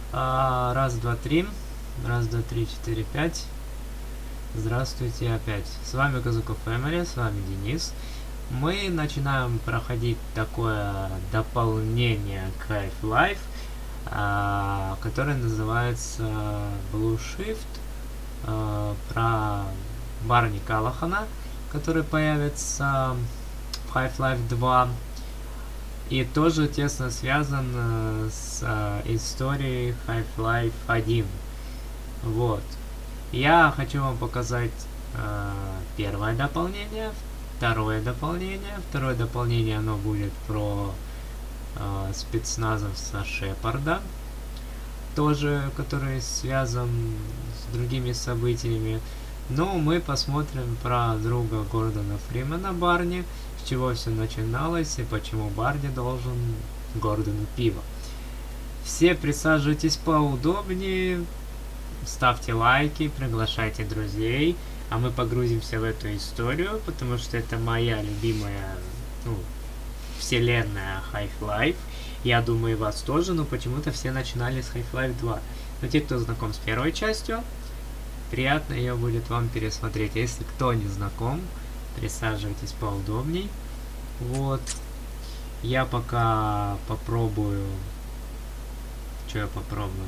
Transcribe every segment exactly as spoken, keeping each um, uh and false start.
А, раз, два, три. Раз, два, три, четыре, пять. Здравствуйте опять. С вами Казуко Family, с вами Денис. Мы начинаем проходить такое дополнение к Half-Life, а, которое называется Blue Shift, а, про Барни Каллахана, который появится в Half-Life два. И тоже тесно связан э, с э, историей Half-Life один. Вот. Я хочу вам показать э, первое дополнение, второе дополнение. Второе дополнение, оно будет про э, спецназовца Шепарда, тоже, который связан с другими событиями. Но мы посмотрим про друга Гордона Фримена, Барни, с чего все начиналось и почему Барни должен Гордону пиво. Все присаживайтесь поудобнее, ставьте лайки, приглашайте друзей, а мы погрузимся в эту историю, потому что это моя любимая, ну, вселенная Half-Life. Я думаю, и вас тоже, но почему-то все начинали с Half-Life два. Но те, кто знаком с первой частью, приятно ее будет вам пересмотреть. Если кто не знаком, присаживайтесь поудобней. Вот. Я пока попробую... Что я попробую?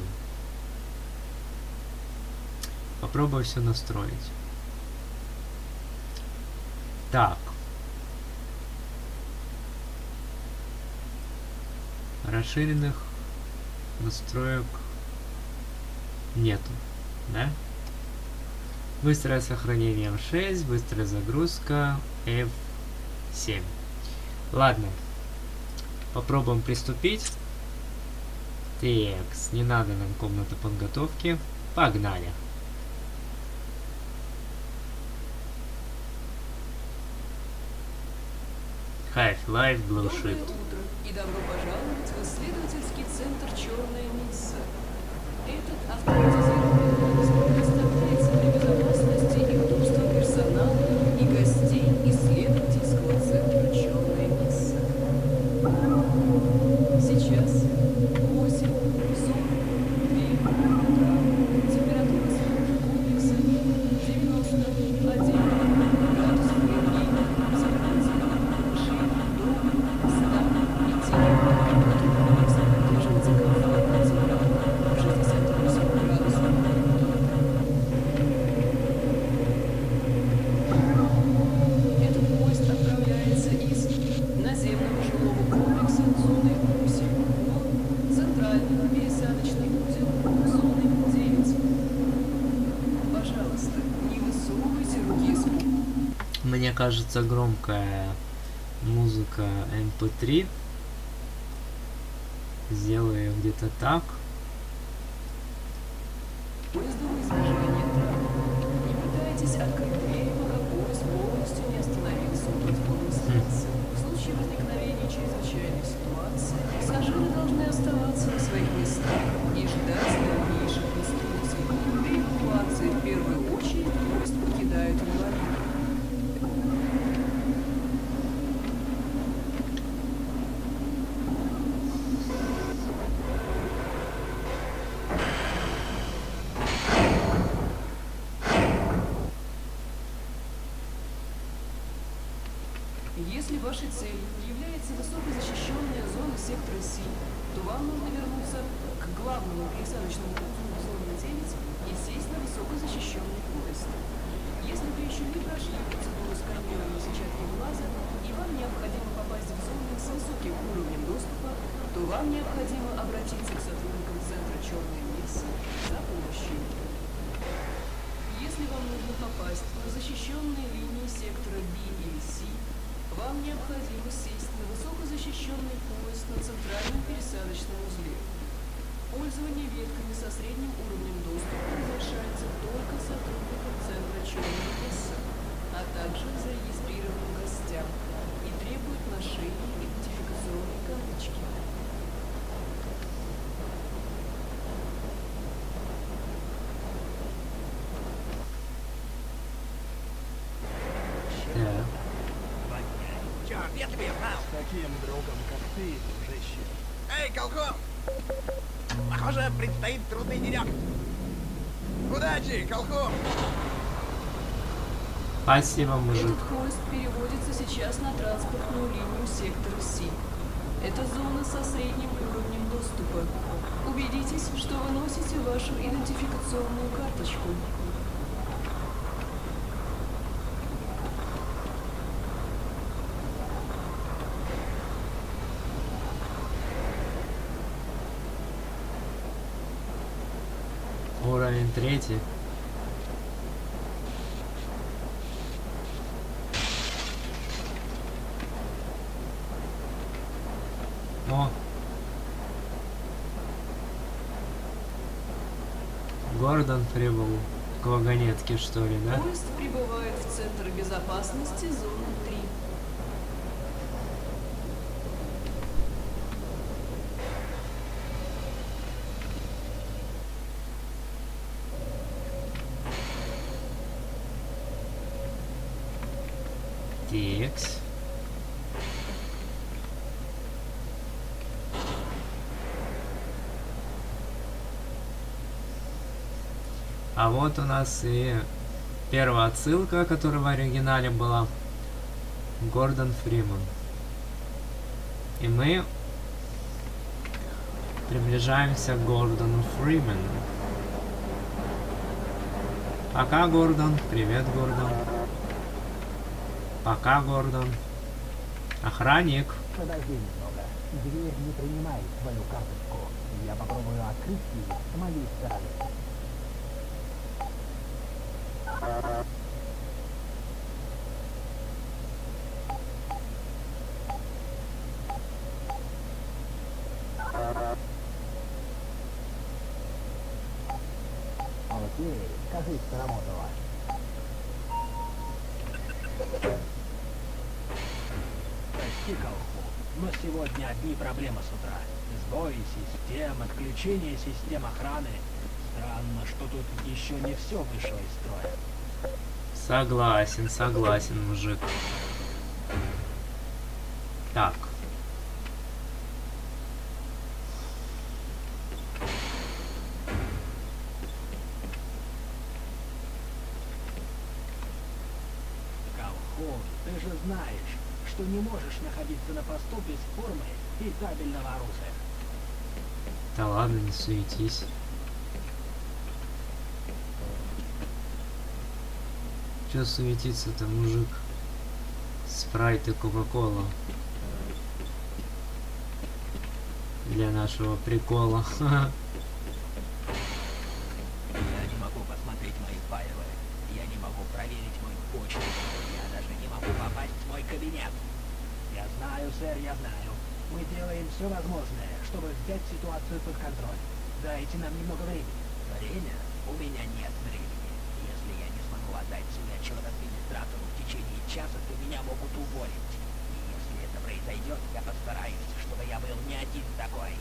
Попробую все настроить. Так. Расширенных настроек нету, да? Быстрое сохранение эм шесть, быстрая загрузка эф семь. Ладно, попробуем приступить. Текс, не надо нам комната подготовки. Погнали. Half-Life Blue Shift. Доброе утро и добро пожаловать в исследовательский центр «Черная Месса». Этот автоматизированный поиск представляется для безопасности и удобства персонала и гостей исследовательского центра «Черная Месса». Сейчас восемь сорок две утра. Температура снаружи комплекса девяносто один градус Фahrenheit. Температура повышение до ста пяти. Температура комплекса поддерживается комфортной температурой шестьдесят восемь градусов. Этот поезд отправляется из наземного жилого комплекса зоны восемь в центральный пересадочный узел зоны девять. Пожалуйста, не высовывайте руки из поезда. Мне кажется, громкая музыка эм пэ три. Сделаю где-то так. Поезда в избежание травм. Не пытайтесь открыть двери, пока поезд полностью не остановился у платформы станции. В случае возникновения чрезвычайной ситуации пассажиры должны оставаться на своих местах и ждать дальнейших инструкций. При эвакуации в первую очередь поезд покидают инвалиды. Если вашей целью является высокозащищенная зона сектора С, то вам нужно вернуться к главному пересадочному узлу зоны девять и сесть на высокозащищенный поезд. Если вы еще не прошли процедуру сканирования сетчатки глаза и вам необходимо попасть в зону с высоким уровнем доступа, то вам необходимо обратиться к сотрудникам центра «Черная Месса» за помощью. Если вам нужно попасть на защищенные линии сектора Б или С, вам необходимо сесть на высокозащищенный поезд на центральном пересадочном узле. Пользование ветками со средним уровнем доступа разрешается только сотрудникам центра «Черная Месса», а также зарегистрированным гостям и требует ношения идентификационной карточки. Так. Черт, я тебя знал! С таким другом, как ты, дружище. Эй, Колхун! Похоже, предстоит трудный денек. Удачи, Колхун! Спасибо, мужик. Этот поезд переводится сейчас на транспортную линию сектора Си. Это зона со средним уровнем доступа. Убедитесь, что вы носите вашу идентификационную карточку. Уровень третий. О! Гордон прибыл к вагонетке, что ли, да? Поезд прибывает в центр безопасности зоны три. Текс. А вот у нас и первая отсылка, которая в оригинале была. Гордон Фриман. И мы приближаемся к Гордону Фримену. Пока, Гордон. Привет, Гордон. Пока, Гордон. Охранник. Подожди немного. Дверь не принимает твою карточку. Я попробую открыть ее с моей стороны. Окей, кажись, сработало. Прости, Колхун, но сегодня одни проблемы с утра. Сбои систем, отключение систем охраны. Странно, что тут еще не все вышло из строя. Согласен, согласен, мужик. Так. Колхун, ты же знаешь, что не можешь находиться на посту без формы и табельного оружия. Да ладно, не суетись. Чё суетиться-то, мужик? Спрайт и Кока-Кола. Для нашего прикола. Я не могу посмотреть мои файлы. Я не могу проверить мою почту. Я даже не могу попасть в мой кабинет. Я знаю, сэр, я знаю. Мы делаем все возможное, чтобы взять ситуацию под контроль. Дайте нам немного времени. Время? У меня нет времени. Если я не смогу отдать свой отчет администратору в течение часа, то меня могут уволить. И если это произойдет, я постараюсь, чтобы я был не один такой.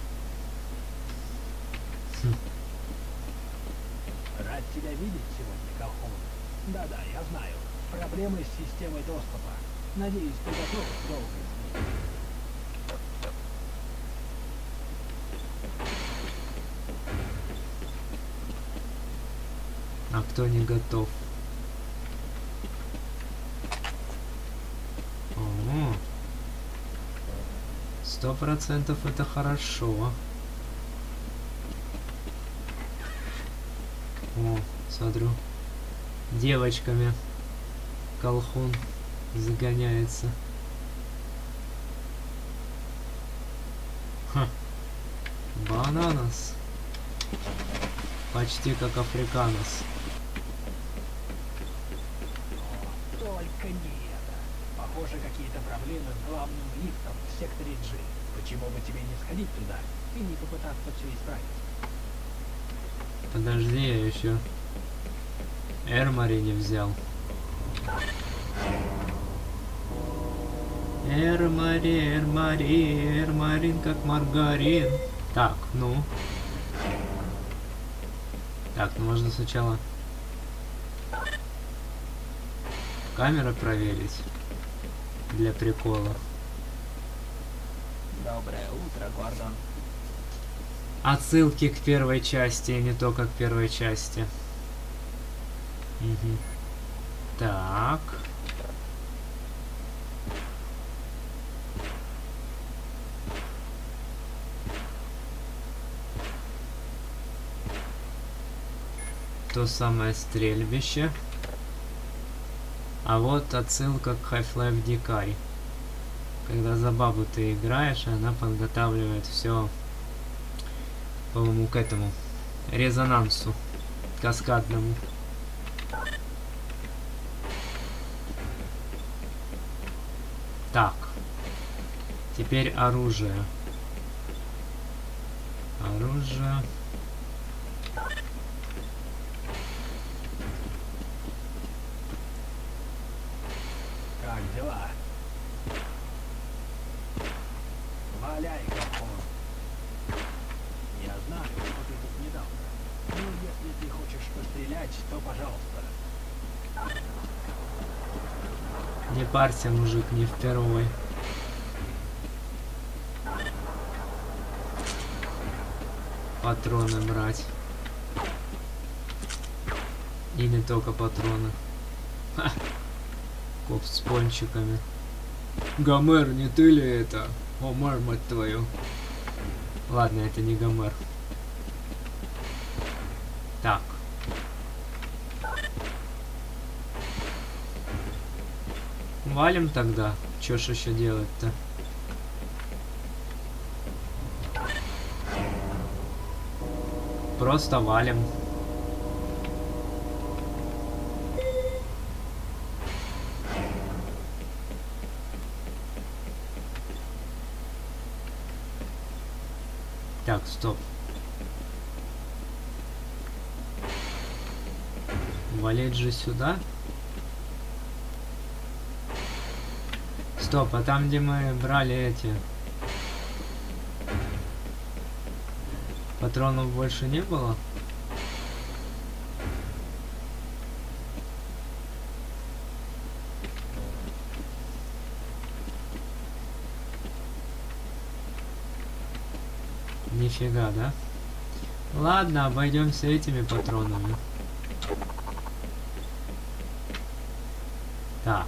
Хм. Рад тебя видеть сегодня, Колхун. Да-да, я знаю. Проблемы с системой доступа. Надеюсь, ты готов долго с ней. А кто не готов? О, сто процентов это хорошо. О, смотрю, девочками Колхун загоняется. Ха. Бананас. Почти как африканос. Только не это. Похоже, какие-то проблемы с главным лифтом в секторе G. Почему бы тебе не сходить туда и не попытаться все исправить? Подожди, я еще Эрмари не взял. Эрмари, Эрмари, Эрмарин как маргарин. Так, ну. Так, ну можно сначала камеры проверить для прикола. Доброе утро, Гордон. отсылки к первой части, и не только к первой части. Угу. Так. То самое стрельбище. А вот отсылка к Half-Life Дикарь. Когда за бабу ты играешь, она подготавливает все, по-моему, к этому резонансу каскадному. Так. Теперь оружие. Оружие. Как дела? Валяй, Капкон. Я знаю, что ты тут недавно. Но если ты хочешь пострелять, то пожалуйста. Не парься, мужик, не впервой. Патроны брать. И не только патроны. Ха. Коп с пончиками. Гомер, не ты ли это? Гомер, мать твою. Ладно, это не Гомер. Так. Валим тогда. Чё ж еще делать-то? Просто валим. Так, стоп. Валить же сюда. Стоп, а там, где мы брали эти... Патронов больше не было? Нифига, да? Ладно, обойдемся этими патронами. Так.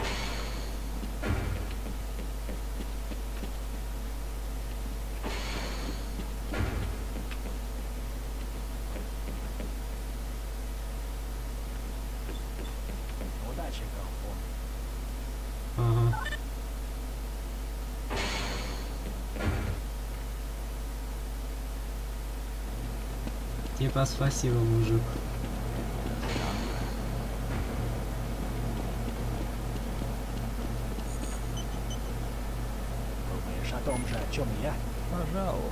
Удачи, Капкон. Ага. Типа спасибо, мужик. Думаешь о том же, о чем и я? Пожалуй.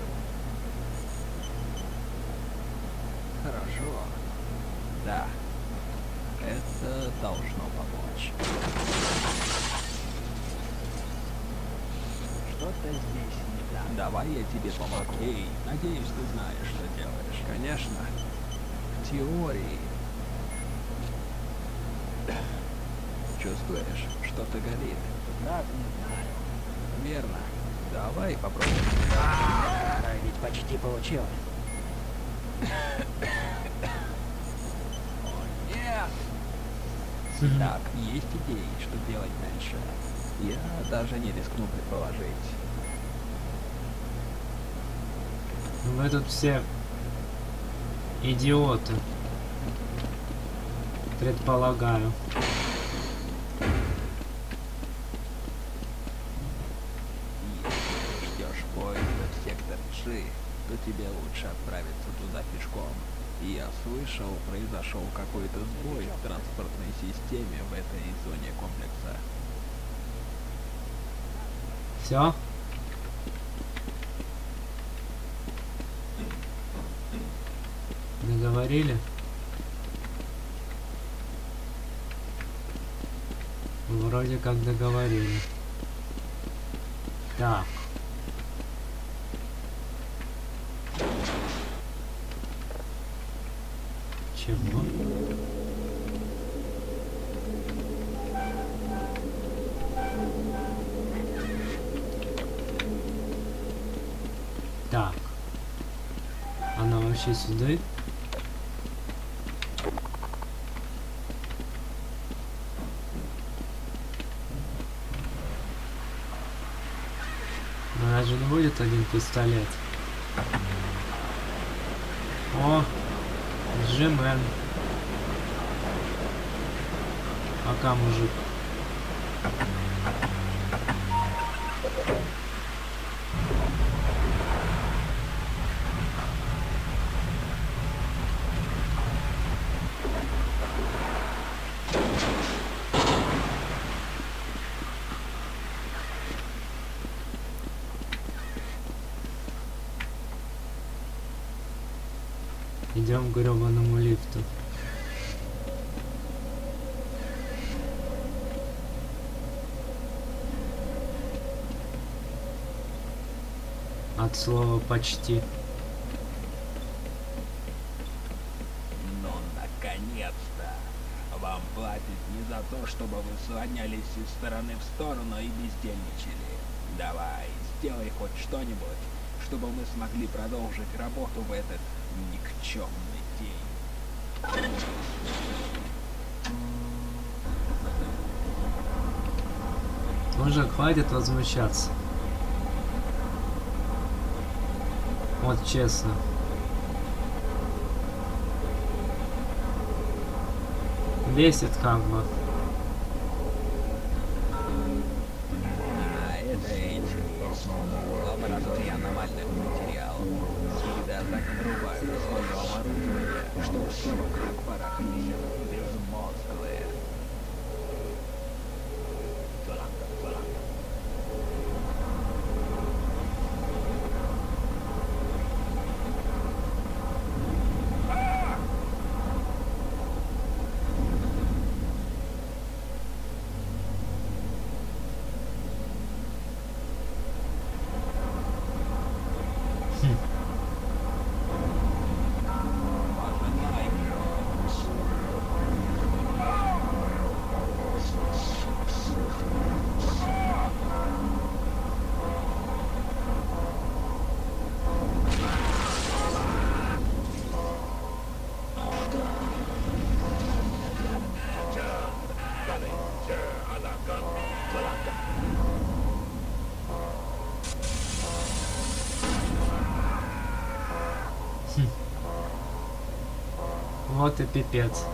Хорошо. Да. Это должно помочь. Что-то здесь не так. Давай я тебе помогу. Эй, надеюсь, ты знаешь, что делаешь. Конечно. В теории. Чувствуешь, что-то горит? Как не знаю. Верно. Давай попробуем. А ведь почти получилось. О, нет! Так, есть идеи, что делать дальше. Я даже не рискну предположить. Вы тут все идиоты. Предполагаю. Если ты ждешь поезда в сектор G, то тебе лучше отправиться туда пешком. Я слышал, произошел какой-то сбой в транспортной системе в этой зоне комплекса. Все? Договорили? Вроде как договорили. Так. Чего? Так. вообще сюда? У нас же не будет один пистолет. О, Джимен. Пока, мужик. Идем к гребаному лифту. От слова почти. Ну, наконец-то! Вам платят не за то, чтобы вы слонялись из стороны в сторону и бездельничали. Давай, сделай хоть что-нибудь, чтобы мы смогли продолжить работу в этот никчемный день. Мужик, хватит возмущаться. Вот честно. Бесит как бы. А это Эйджи. Лаборатория аномальных материалов. Всегда так врубают свое оборудование, что все вокруг барахлит. Безмозглые. Вот и пипец.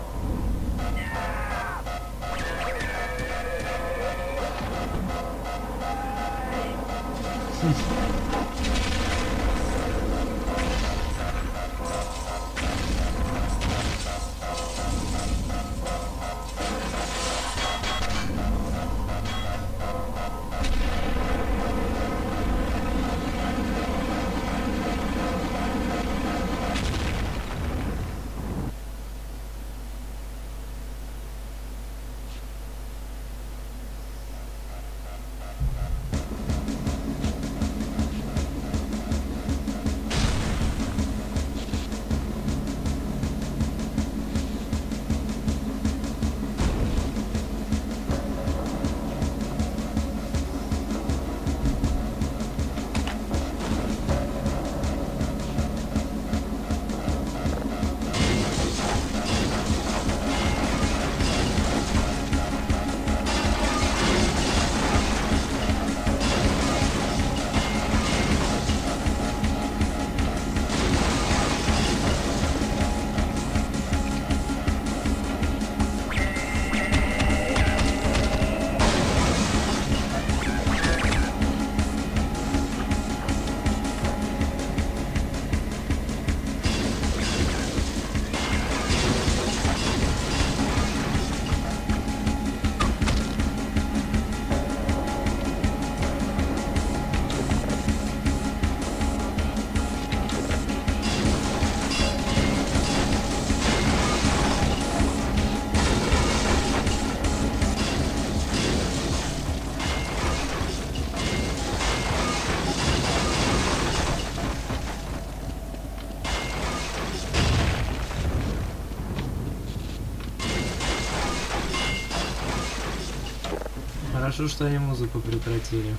Хорошо, что они музыку прекратили.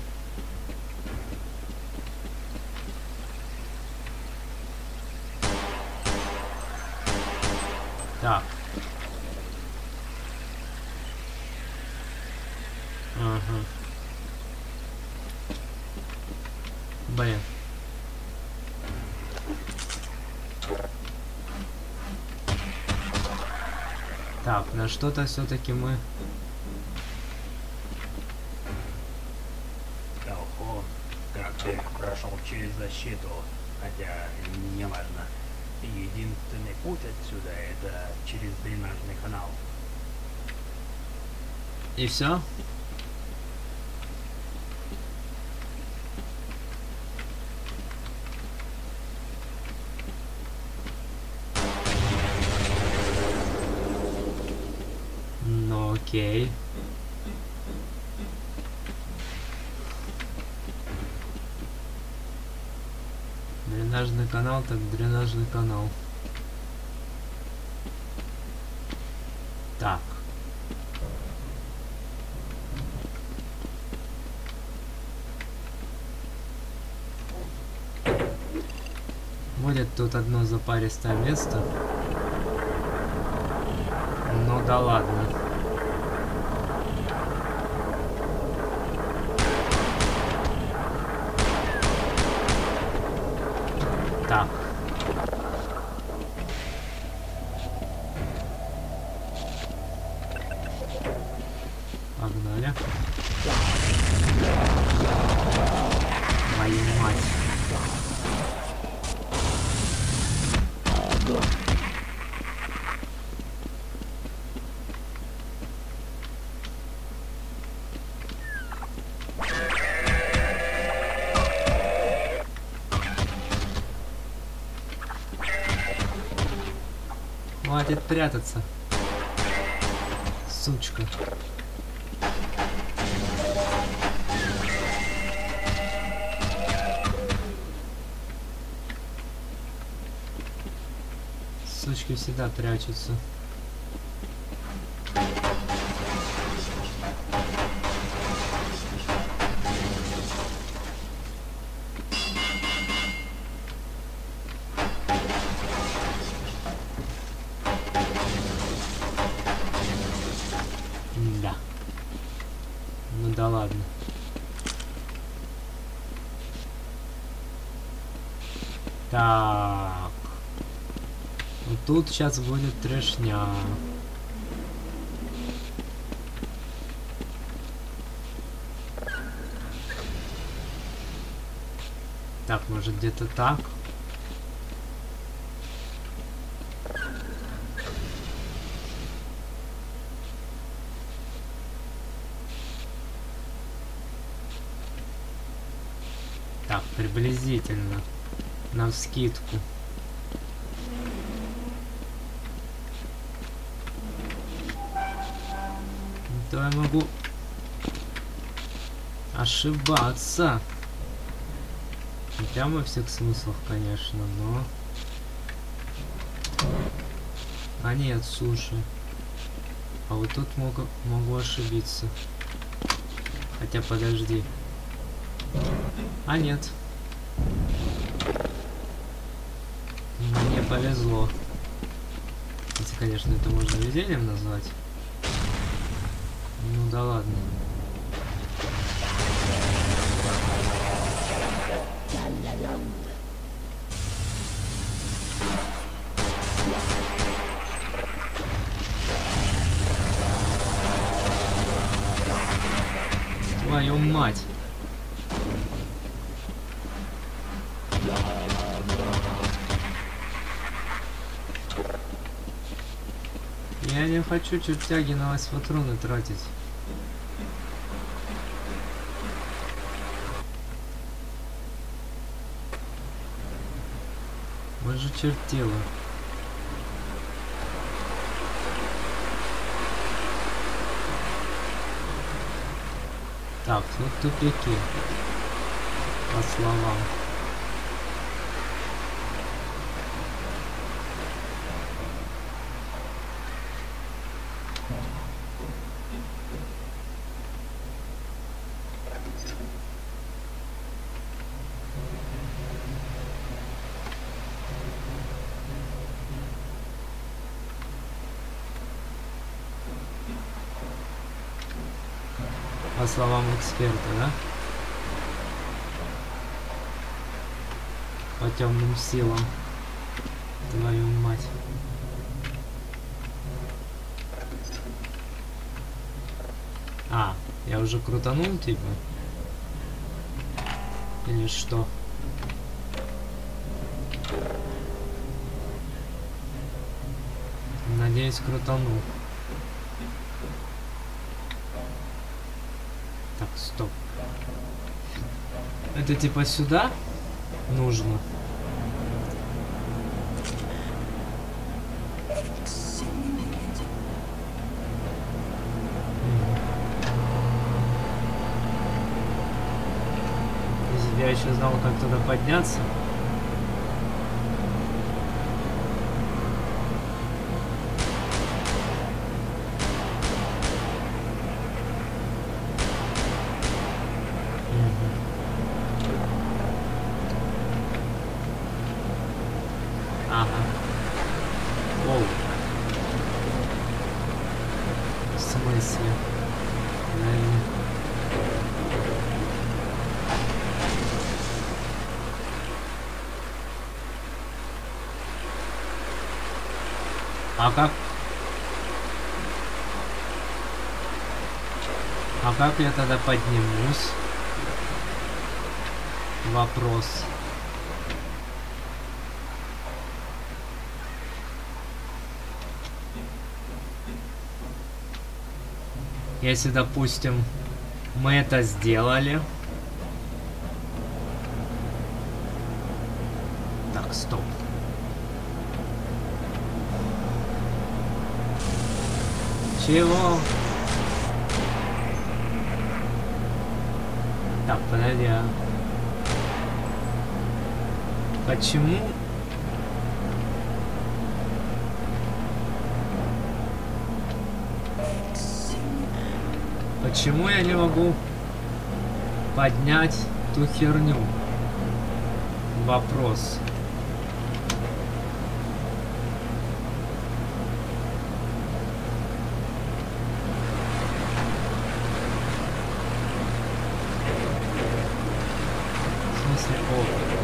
Так. Ага. Блин. Так, на что-то все-таки мы... Толхун, как ты прошел через защиту, хотя не важно. Единственный путь отсюда это через дренажный канал. И все? Ну окей. Дренажный канал, так дренажный канал. Так. Будет тут одно запаристое место. Ну да ладно. Так. Погнали. Твою мать. Хватит прятаться. Сучка. Сучки всегда прячутся. Да. Ну да ладно. Так. Вот тут сейчас будет трешня. Так, может где-то так? Так, приблизительно. Навскидку. То я могу ошибаться. Не прямо во всех смыслах, конечно, но... А нет, слушай. А вот тут могу, могу ошибиться. Хотя подожди. А нет. Мне повезло. Хотя, конечно, это можно везением назвать. Ну да ладно. Твою мать. Я не хочу чертяги на вас патроны тратить. Вот же чертила. Так, ну тупики. По словам. По словам эксперта, да? По темным силам. Твою мать. А, я уже крутанул, типа? Или что? Надеюсь, крутанул. Так, стоп. Это типа сюда нужно? Если бы я еще знал, как туда подняться. Ага. Оу. В смысле? Наверное. А как? А как я тогда поднимусь? Вопрос. Если, допустим, мы это сделали. Так, стоп. Чего? Так, подожди, а... Почему? Почему я не могу поднять ту херню? Вопрос. В смысле, о.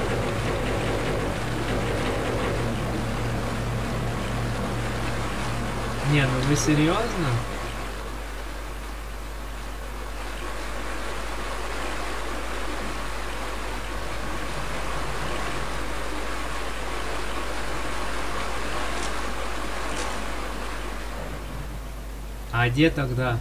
Не, ну вы серьезно? А где тогда?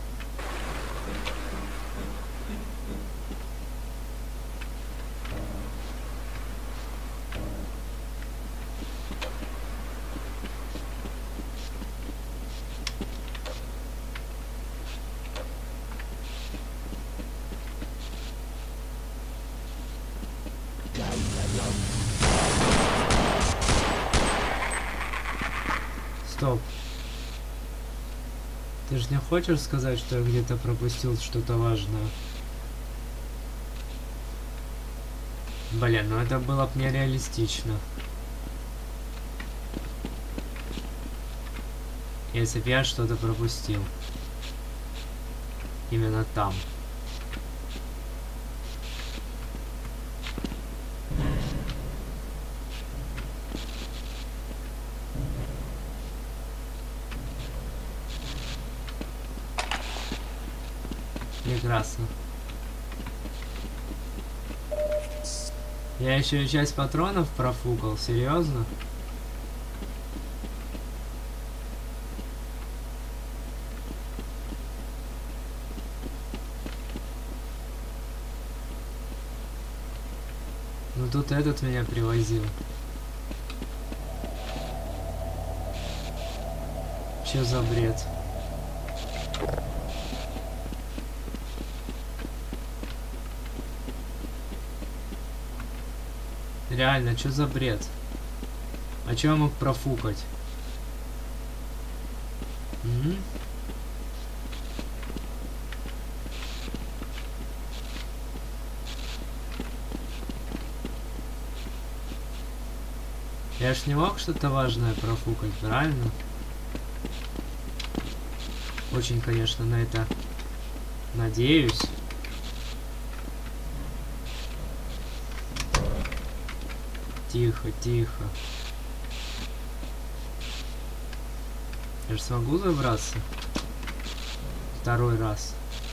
Стоп. Ты же не хочешь сказать, что я где-то пропустил что-то важное? Блин, ну это было бы нереалистично. Если бы я что-то пропустил. Именно там. Прекрасно. Я еще и часть патронов профукал, серьезно? Ну тут этот меня привозил. Че за бред? Реально, что за бред? А чё я мог профукать? Угу. Я ж не мог что-то важное профукать, правильно? Очень, конечно, на это Надеюсь. Тихо, тихо. Я же смогу забраться? Второй раз.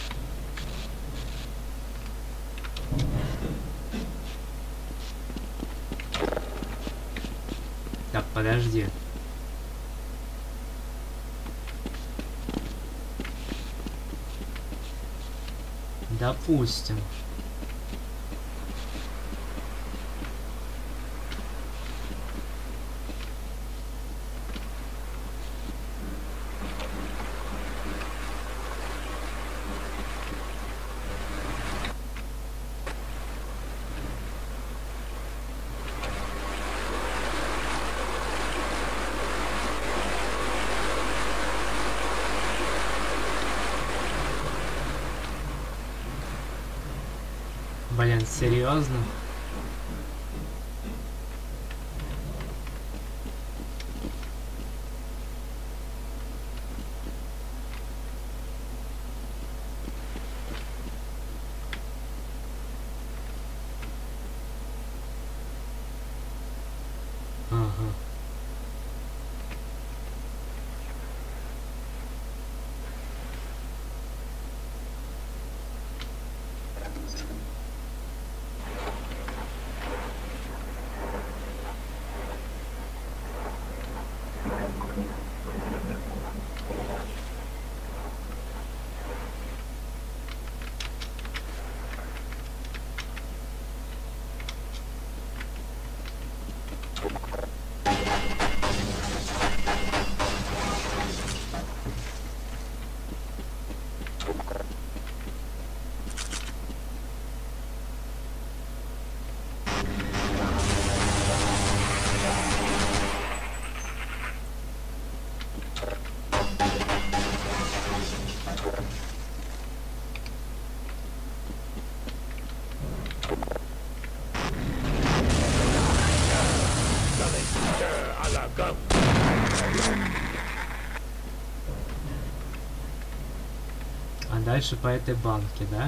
Так, подожди. Допустим. Блин, серьезно? Ага. А дальше по этой банке, да?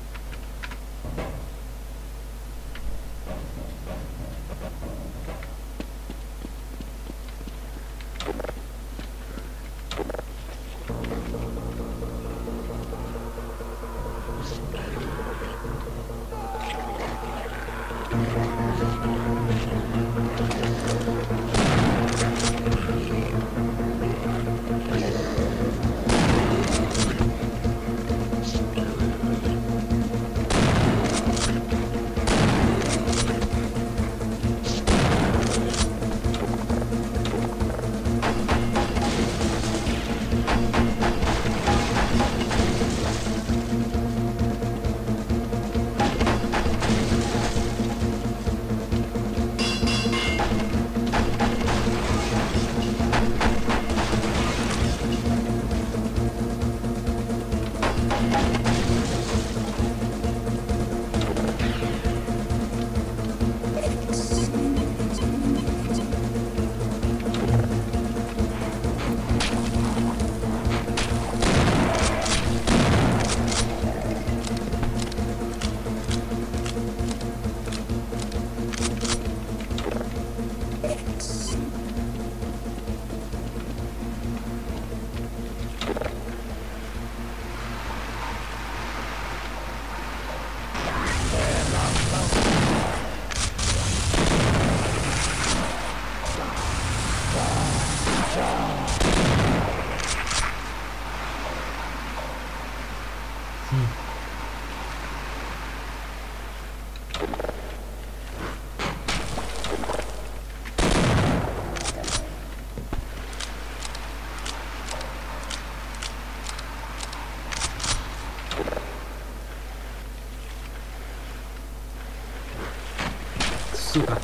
Сука.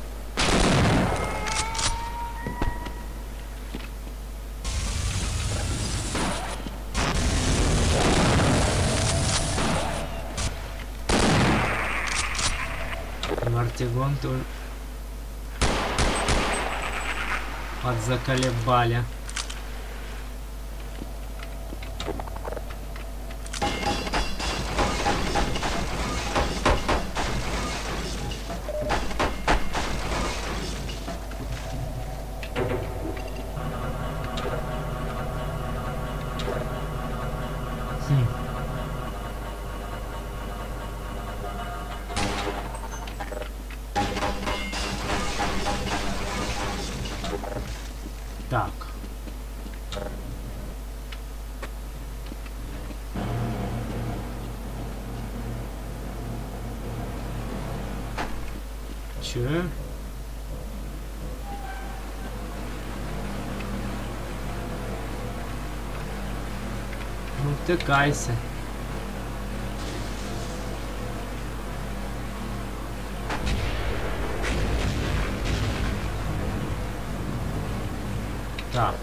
Мартигон тут подзаколебали. Так. Че? Ну ты кайся. Так.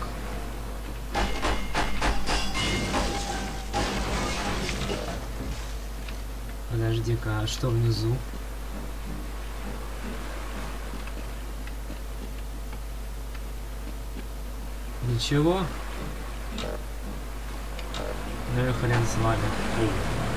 Подожди-ка, а что внизу? Ничего? Ну и хрен с вами. Фу.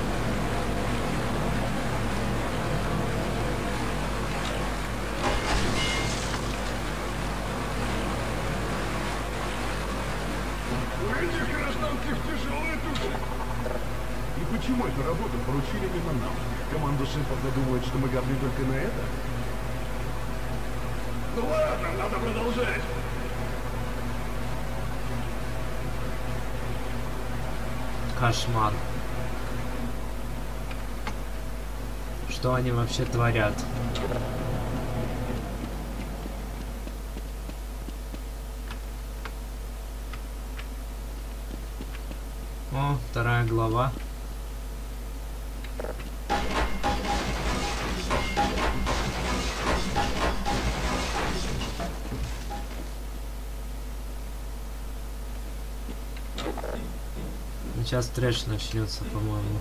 И почему эту работу поручили именно нам? Команда Шепарда думает, что мы годны только на это? Ну ладно, надо продолжать. Кошмар. Что они вообще творят? О, вторая глава. Сейчас трэш начнется, по-моему.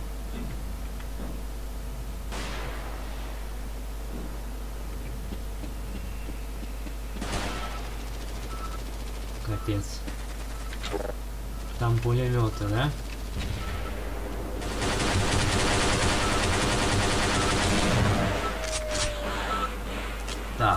Капец. Там пулеметы, да? Так.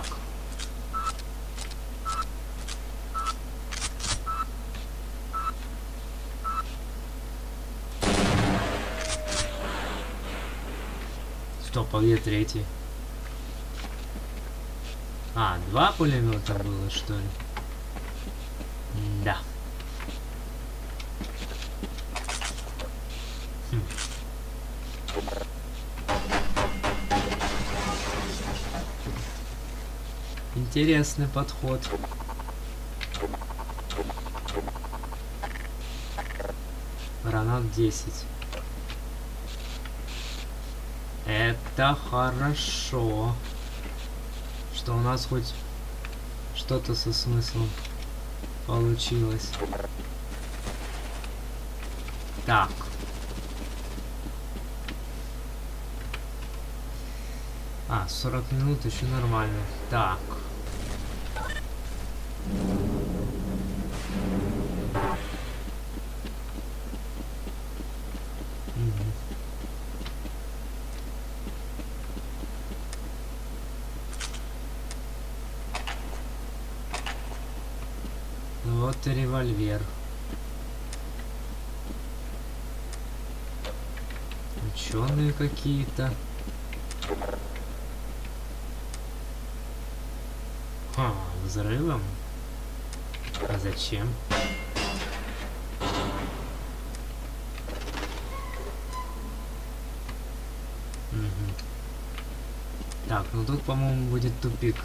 Стоп, а где третий? А, два пулемета было, что ли? Да. Хм. Интересный подход. Гранат десять. Это хорошо, что у нас хоть что-то со смыслом получилось. Так. А, сорок минут еще нормально. Так. Вот и револьвер. Ученые какие-то. Ха, взрывом? А зачем? Угу. Так, ну тут, по-моему, будет тупик.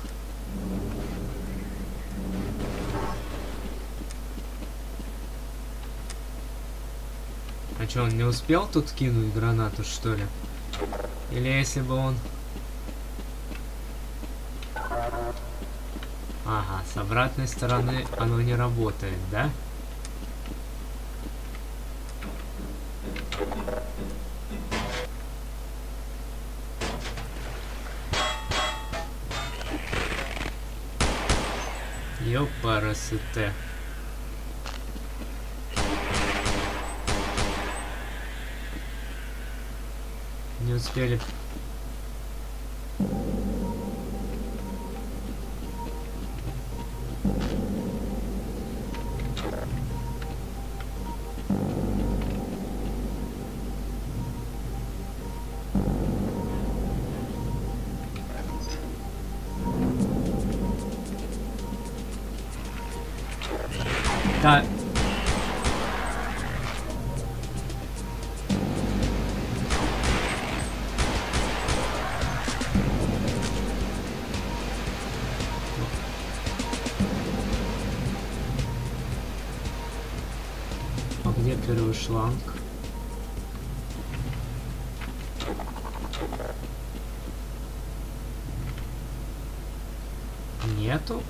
А что, он не успел тут кинуть гранату, что ли? Или если бы он... Ага, с обратной стороны оно не работает, да? Ёпарасоте. Не успели. Да. А где первый шланг? Нету?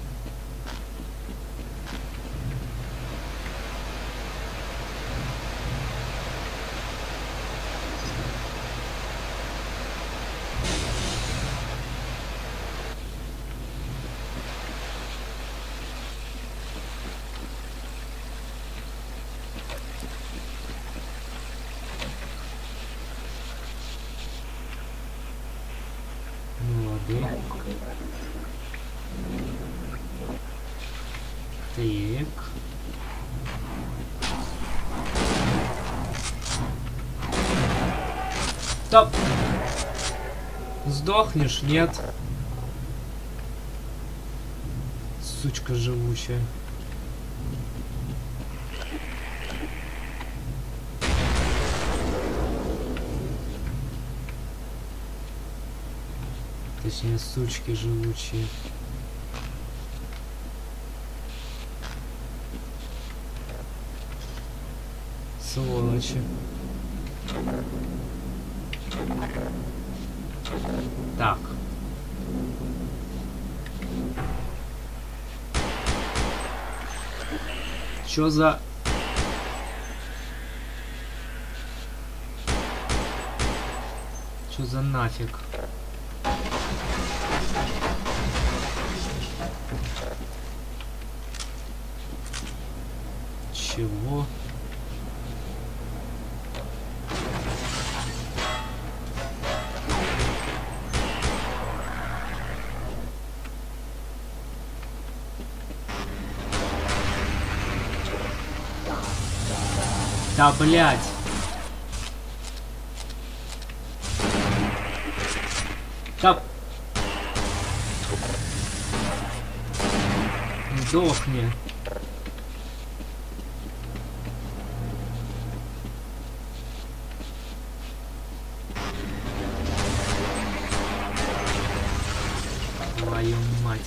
Ну ладно. Так. Стоп! Сдохнешь, нет? Сучка живучая. Точнее, сучки живучие. Сволочи. Так. Чё за... Чё за нафиг? Чего? Да, блядь. Да. Сдохни. Твою мать.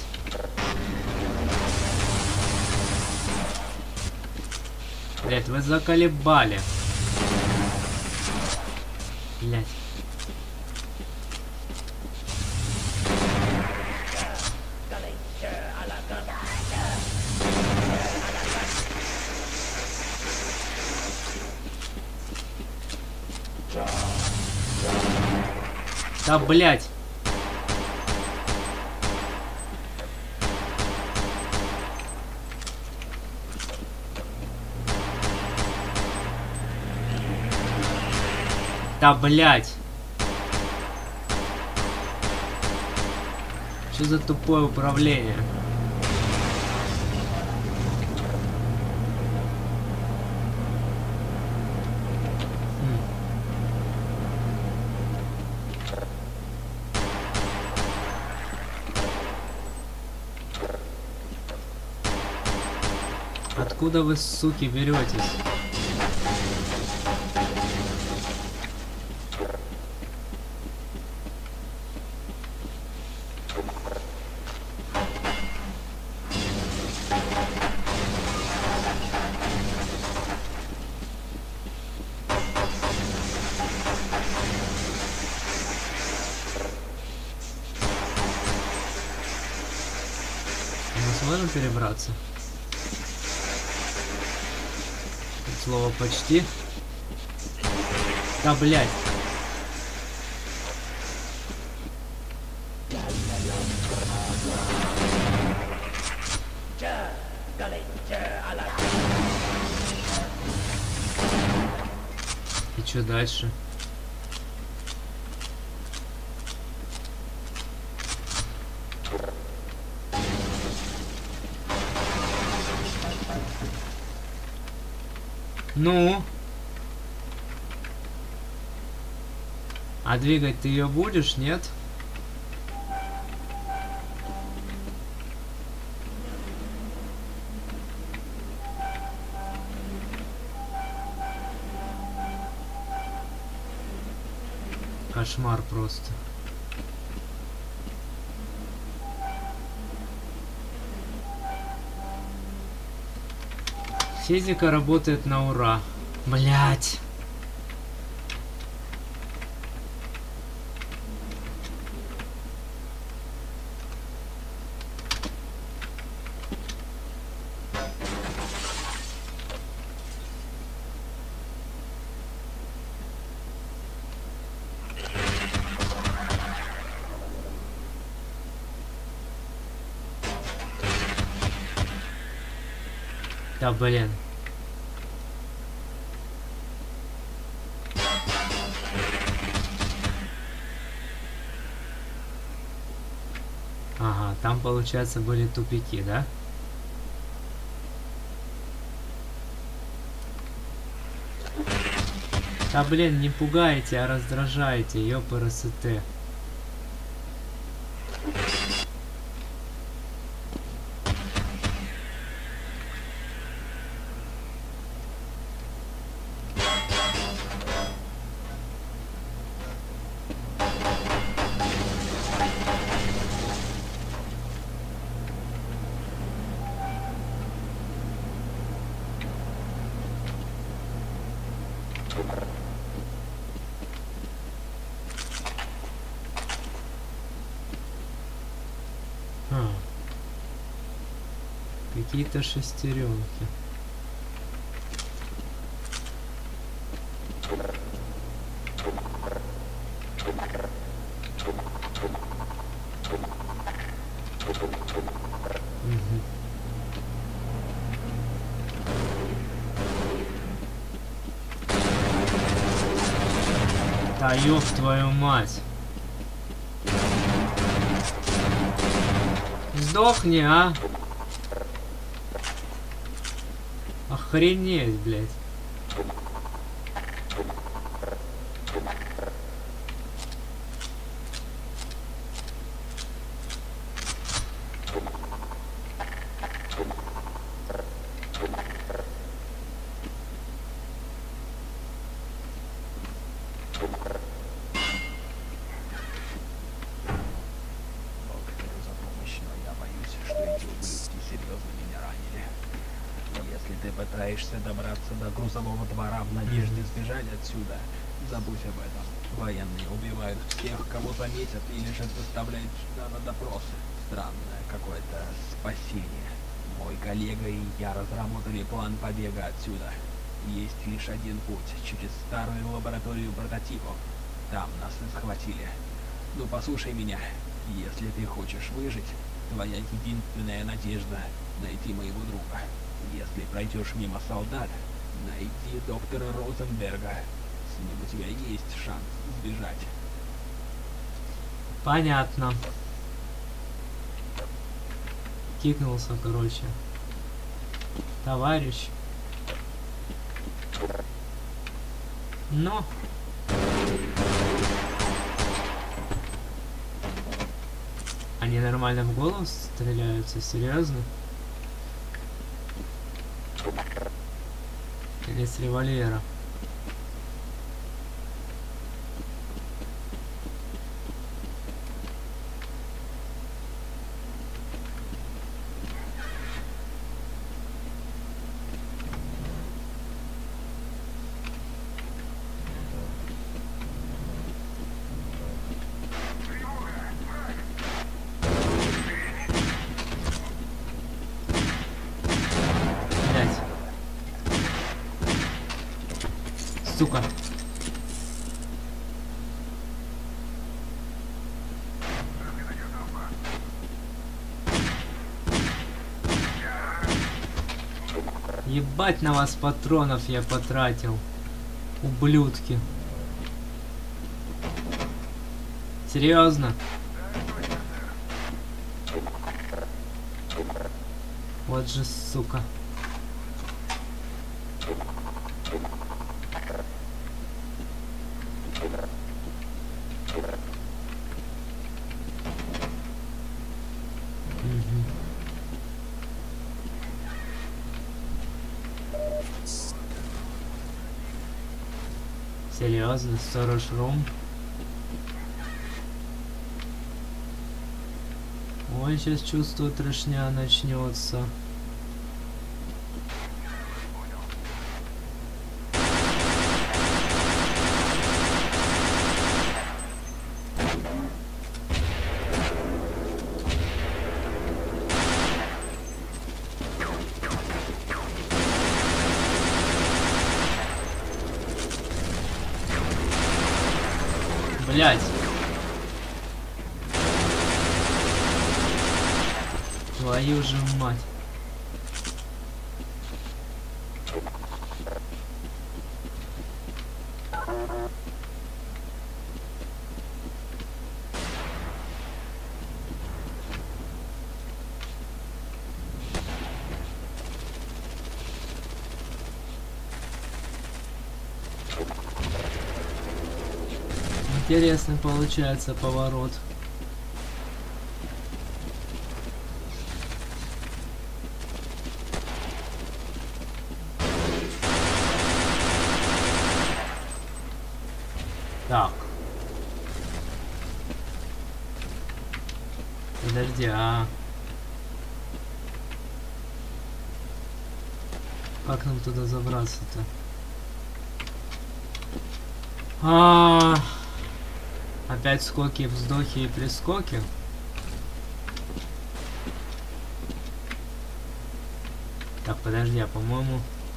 Блять, вы заколебали. Блять. Да, блять. Да, блять. Что за тупое управление? Хм. Откуда вы, суки, беретесь? Мы сможем перебраться? Слово почти. Да, блядь. И что дальше? Ну? А двигать ты ее будешь, нет? Кошмар просто. Физика работает на ура. Блять. Да блин. Ага, там получается были тупики, да? Да блин, не пугайте, а раздражайте, ёпрст. А. Какие-то шестеренки. Угу. Да ёб твою мать. Сдохни, а! Охренеть, блядь. Пытаешься добраться до грузового двора в надежде сбежать отсюда. Забудь об этом. Военные убивают всех, кого заметят, или же доставляют сюда на допрос. Странное какое-то спасение. Мой коллега и я разработали план побега отсюда. Есть лишь один путь, через старую лабораторию прототипов. Там нас и схватили. Ну послушай меня. Если ты хочешь выжить, твоя единственная надежда — найти моего друга. Если пройдешь мимо солдат, найди доктора Розенберга. С ним у тебя есть шанс сбежать. Понятно. Кикнулся, короче. Товарищ. Но. Они нормально в голову стреляются? Серьезно? Или с револьвера? Сука. Ебать на вас патронов я потратил. Ублюдки. Серьезно? Вот же сука. Серьезно, сторож рум. Ой, сейчас чувствую, трешня начнется. Блять. Твою же мать. Интересный получается поворот. Так. Подожди, а... Как нам туда забраться-то? А, опять скоки, вздохи и прискоки. Так, подожди, а по-моему...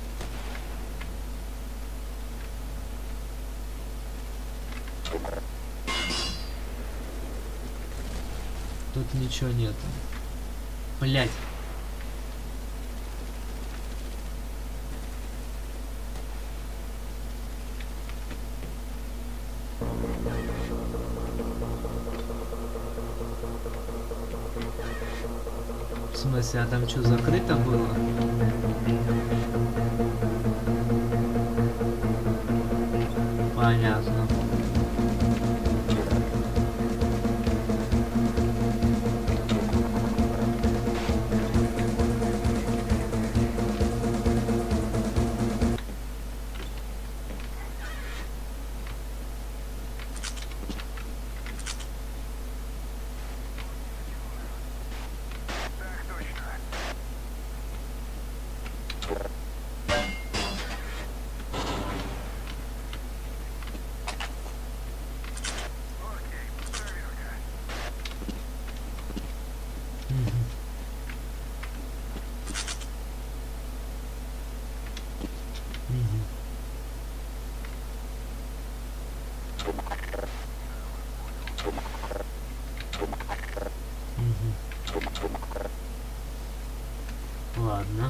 Тут ничего нету. Блять. В смысле, а там что, закрыто было? Понятно. Ладно.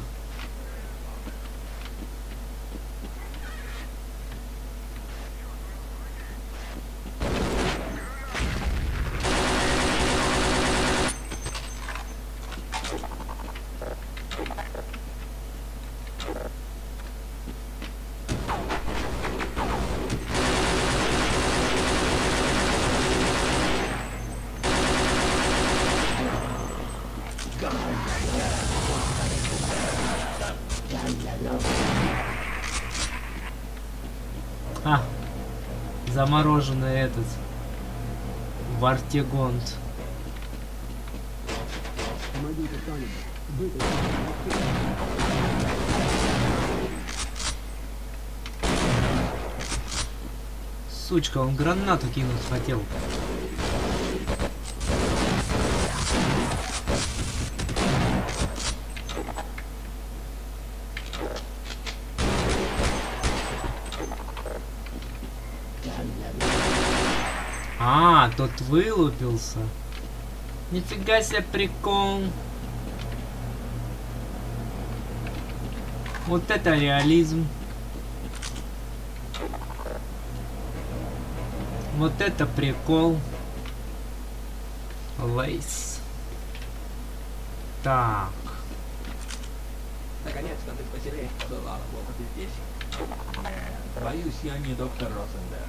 А, замороженный этот Вартигонт. Сучка, он гранату кинуть хотел. А, тот вылупился. Нифига себе прикол. Вот это реализм. Вот это прикол. Лейс. Так. Наконец-то ты в поселении побывала, Бога, ты здесь? Нет, боюсь, я не доктор Розенберг.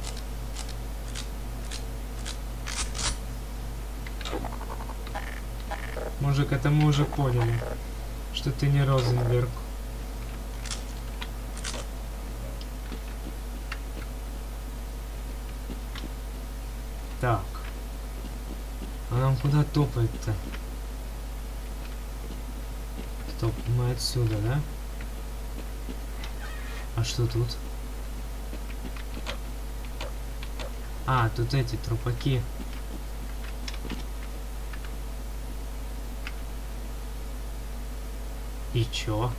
Мужик, это мы уже поняли, что ты не Розенберг. Так. нам куда топать-то? Стоп, мы отсюда, да? А что тут? А, тут эти трупаки. И чё?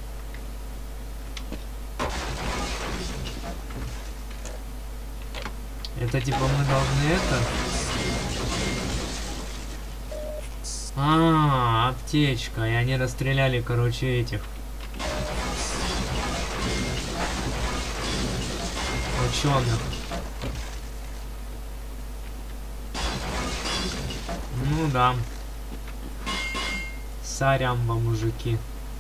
Это типа мы должны это? А, аптечка. И они расстреляли, короче, этих. Ученых. Ну да. Сорян вам, мужики.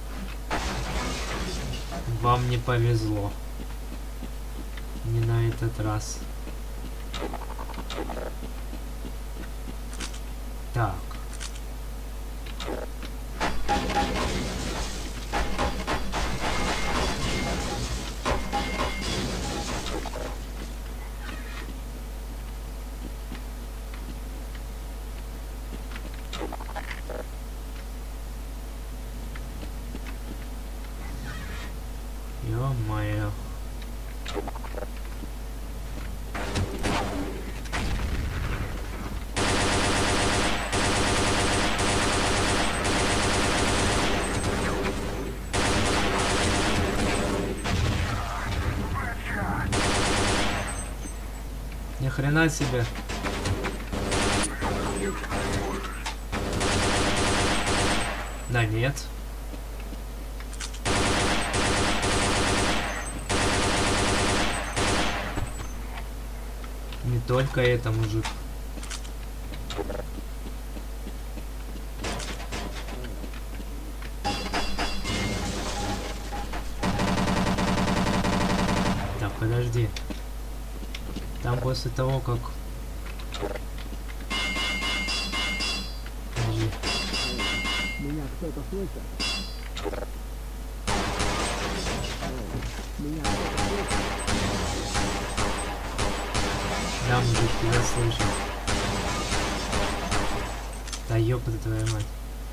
Вам не повезло. Не на этот раз. Так. Ё-моё. Ни хрена себе. Да нет. Не только это, мужик. Так, подожди. Там после того, как... Подожди. Меня кто-то слышит? Меня кто-то слышит? Да, мужик, тебя слышу. Да ёпта твою мать.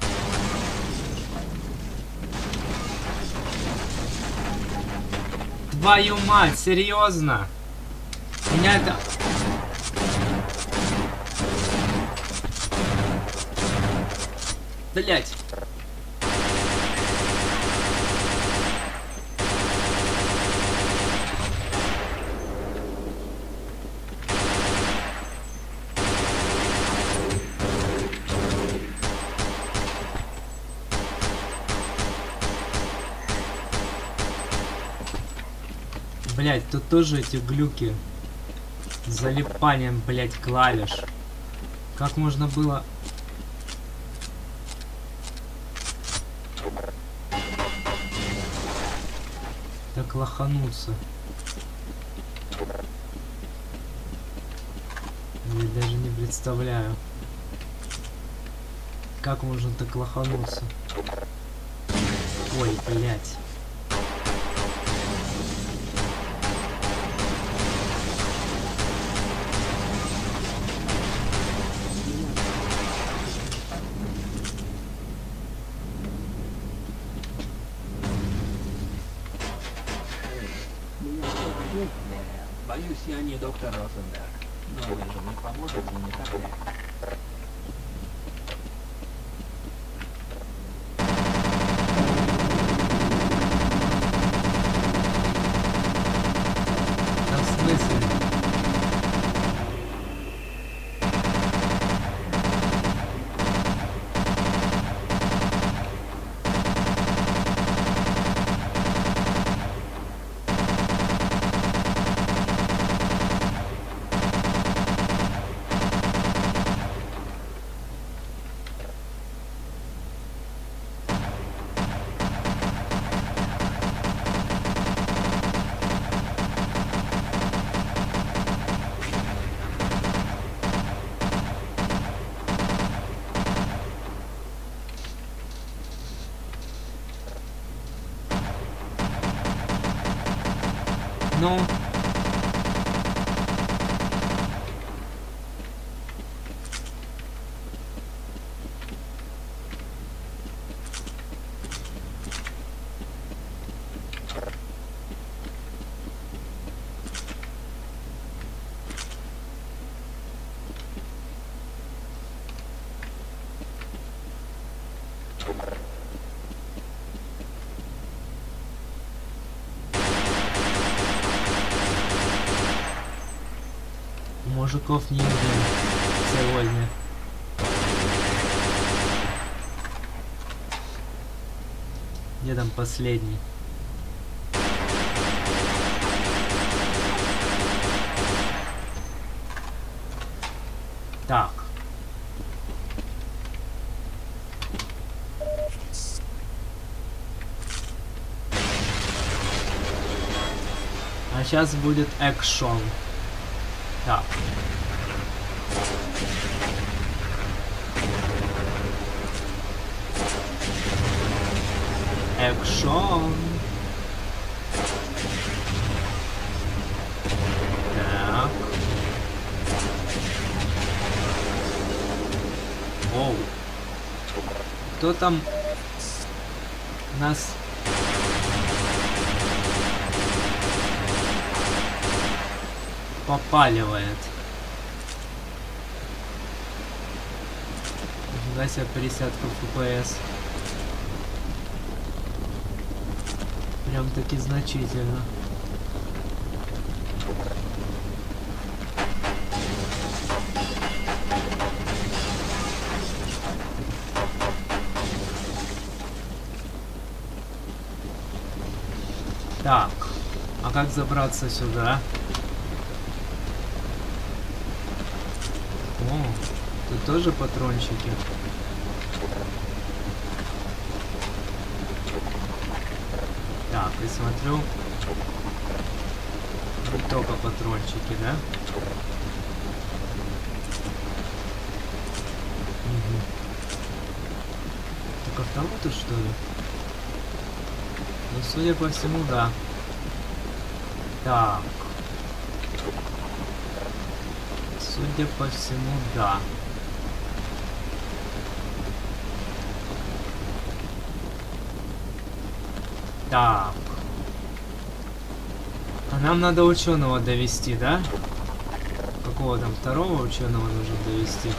Твою мать, серьезно? Меня это... Блять. Блять, тут тоже эти глюки с залипанием, блять, клавиш. Как можно было... так лохануться? Я даже не представляю. Как можно так лохануться? Ой, блять. Боюсь, я не доктор Розенберг. Но вы же мне поможете, не так ли? Да в смысле? Ну... мужиков не едим сегодня. Где там последний? Так. А сейчас будет экшон. Так. Экшон. Так. Оу. Кто там нас попаливает? Нифига себе, присядка в эф пи эс. Прям таки значительно. Так, а как забраться сюда? О, тут тоже патрончики. Так, и смотрю, тут только патрончики, да? Угу. Так автоматы, что ли? Ну, судя по всему, да. Так. Судя по всему, да. Так. А нам надо ученого довести, да? Какого там второго ученого нужно довести?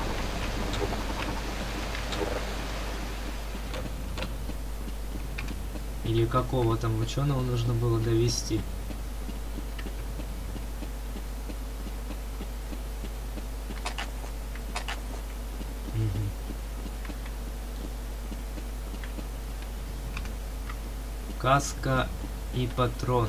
Или какого там ученого нужно было довести? Угу. Каска и патроны.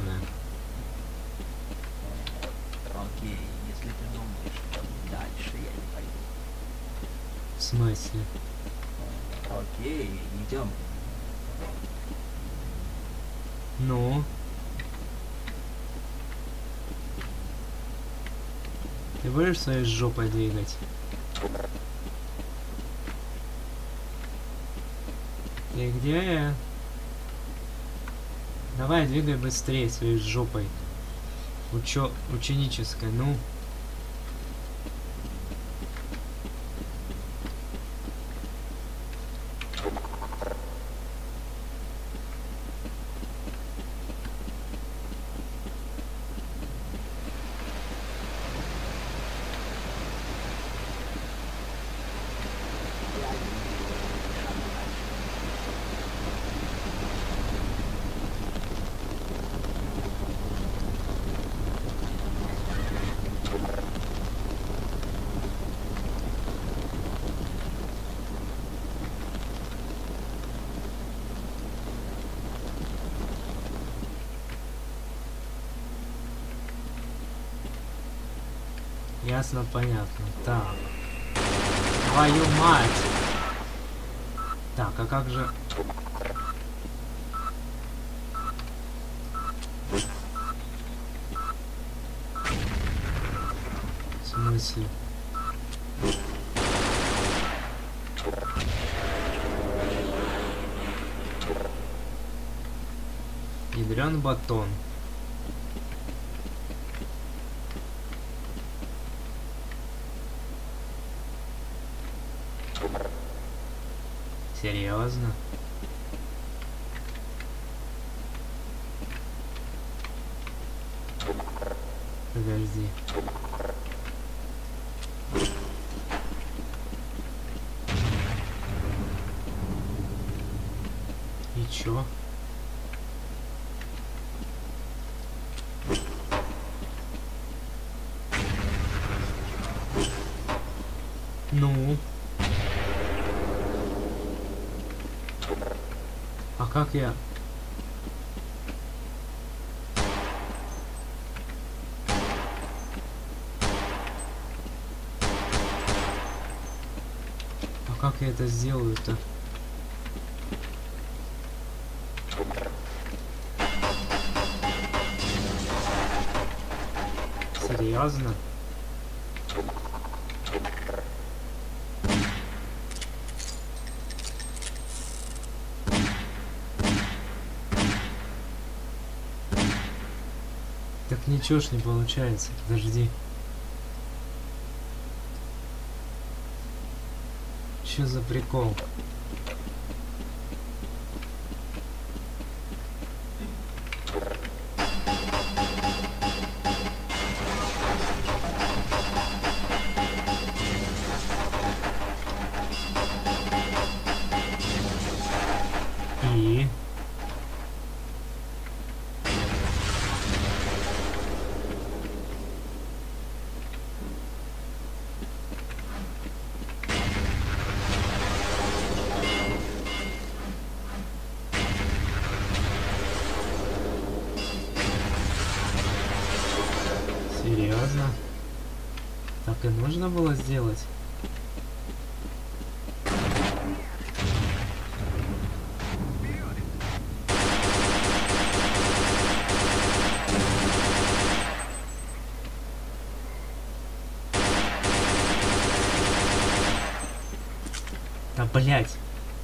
Окей, если ты думаешь, что дальше я не пойду. В смысле? Окей, идем. Ну? Ты будешь своей жопой двигать? И где я? Давай, двигай быстрее своей жопой. Учё... Ученической, ну. Ясно, понятно. Так. Твою мать! Так, а как же... В смысле? Ядрёный батон. Серьезно? Подожди. И чё? как я... А как я это сделаю-то? Серьезно? Так ничего ж не получается, подожди. Чё за прикол? И... Серьезно? Так и нужно было сделать? Да блять.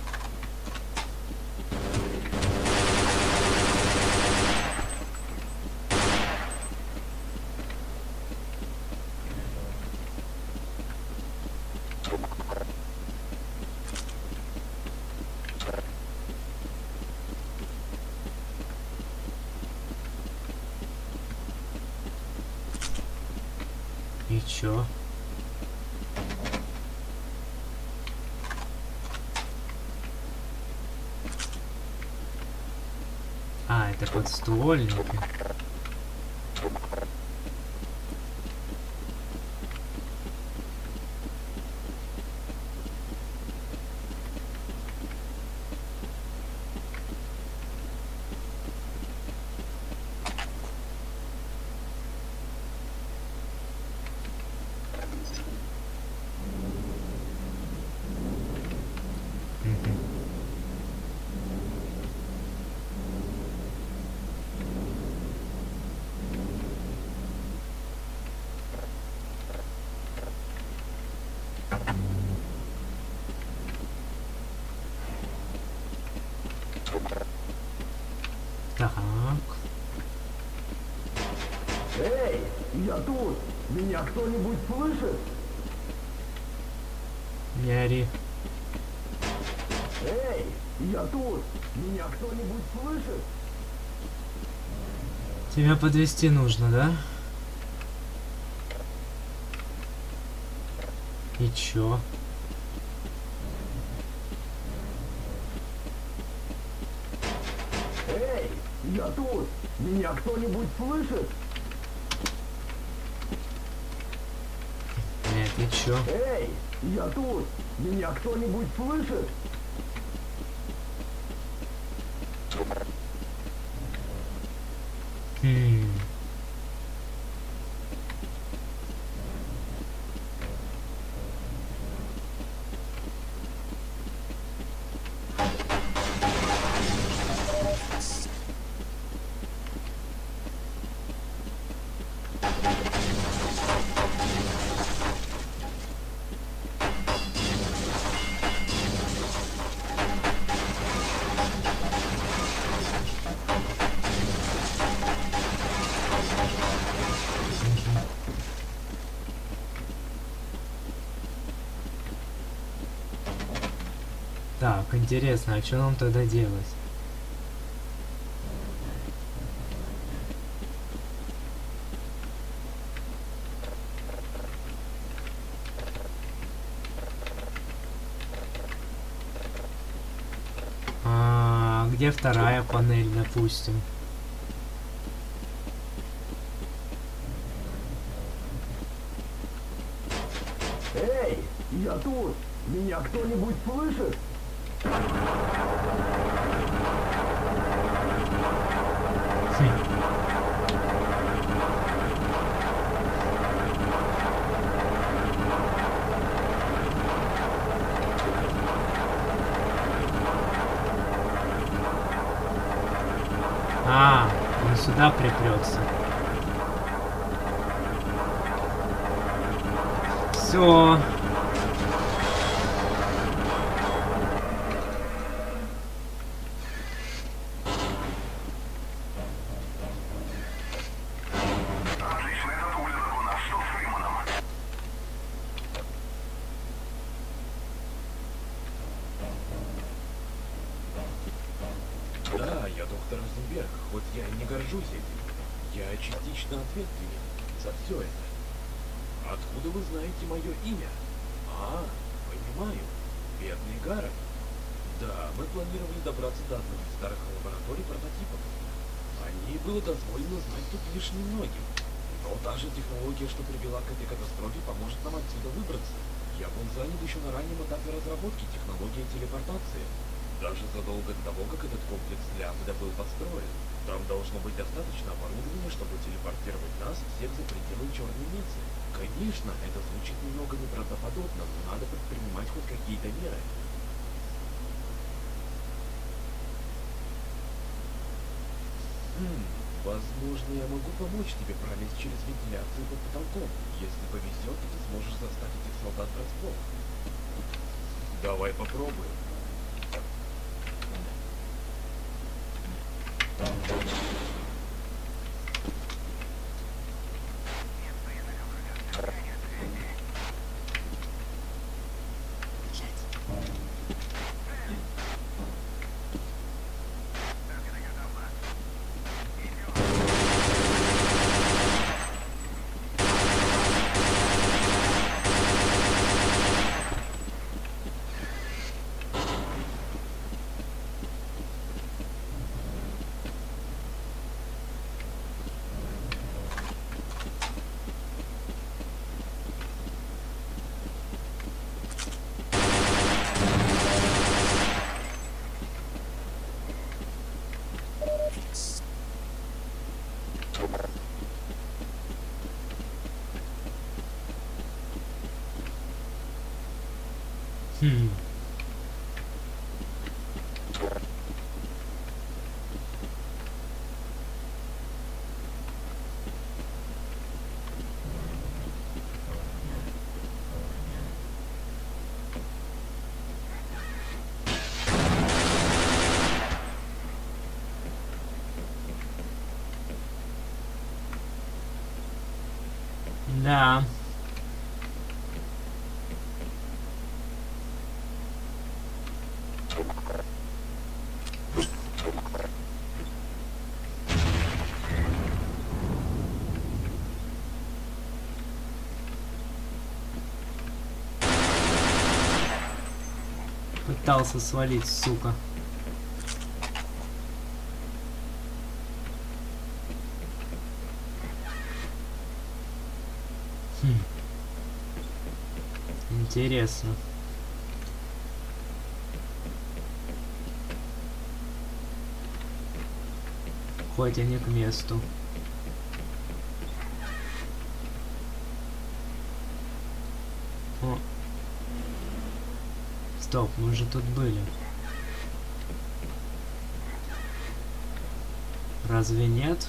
И чё? А, это подствольники. Так. Эй, я тут! Меня кто-нибудь слышит? Не ори. Эй, я тут! Меня кто-нибудь слышит? Тебя подвести нужно, да? И чё? Эй, я тут! Меня кто-нибудь слышит? Нет, и чё? Эй, я тут! Меня кто-нибудь слышит? Хм. Так, интересно, а что нам тогда делать? А, где вторая панель, допустим? Эй, я тут! Меня кто-нибудь слышит? А, он сюда припрется. Все. Да, я доктор Розенберг, хоть я и не горжусь этим. Я частично ответственен за все это. Откуда вы знаете мое имя? А, понимаю. Бедный Гаррет. Да, мы планировали добраться до одной из старых лабораторий прототипов. О ней было дозволено знать тут лишь немногим. Но та же технология, что привела к этой катастрофе, поможет нам отсюда выбраться. Я был занят еще на раннем этапе разработки технологии телепортации. Даже задолго до того, как этот комплекс Лямбда был построен. Там должно быть достаточно оборудования, чтобы телепортировать нас всех за пределы Черной Мессы. Конечно, это звучит немного неправдоподобно, но надо предпринимать хоть какие-то меры. Хм, возможно, я могу помочь тебе пролезть через вентиляцию под потолком. Если повезет, то ты сможешь застать этих солдат врасплох. Давай попробуем. Хм. Да. Пытался свалить, сука. Хм. Интересно. Хоть и не к месту. О. Стоп, мы же тут были. Разве нет?